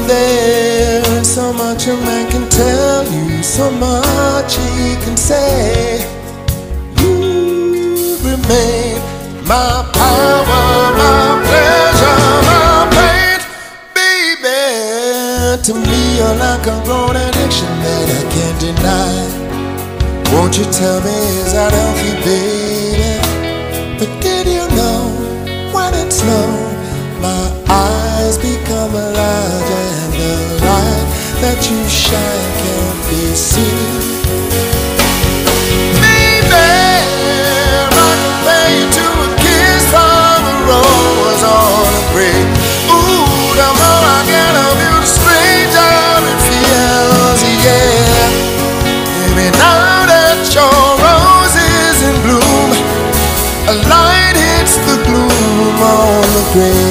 There's so much a man can tell you, so much he can say. You remain my power, my pleasure, my pain. Baby, to me you're like a grown addiction that I can't deny. Won't you tell me, is that healthy, baby? But did you know when it's low, my eyes become large and the light that you shine can't be seen? Baby, I compare you to a kiss from a rose on a grave. Ooh, the more I get of you, the stranger it feels, yeah. Baby, now that your rose is in bloom, a light hits the gloom on the grave.